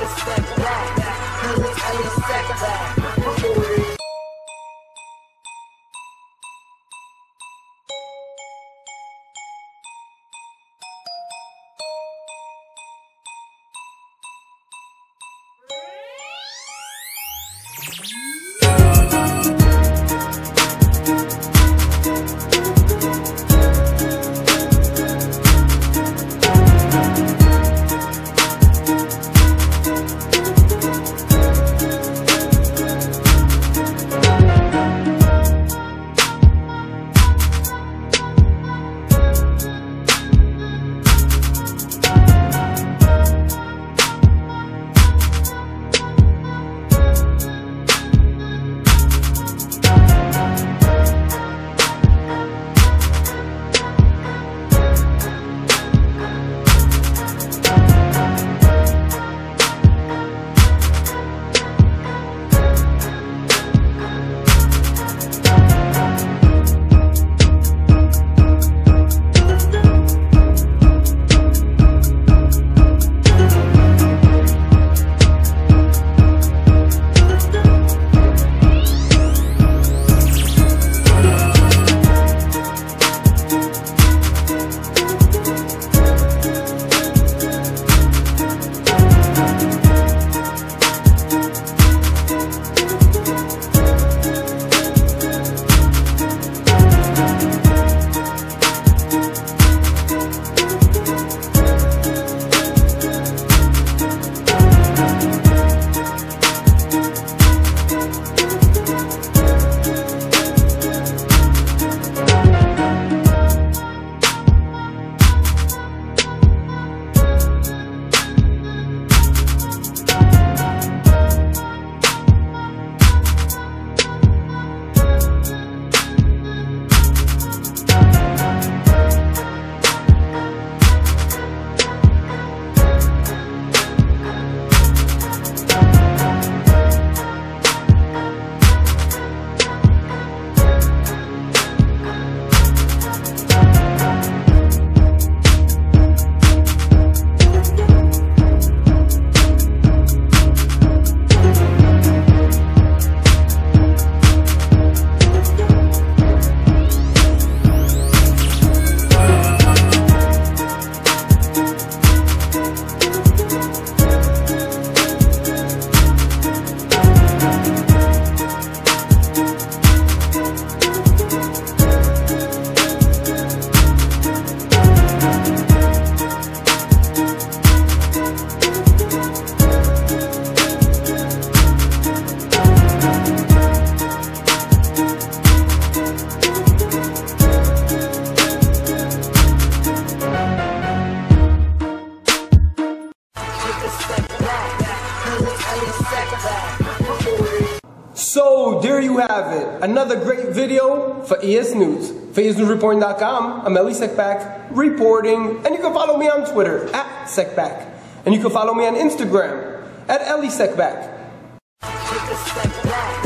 a step back. Cause it's only a step back. So there you have it, another great video for EsNews. For EsNewsReporting.com, I'm EsSecBack reporting, and you can follow me on Twitter @SecBack, and you can follow me on Instagram @EsSecBack.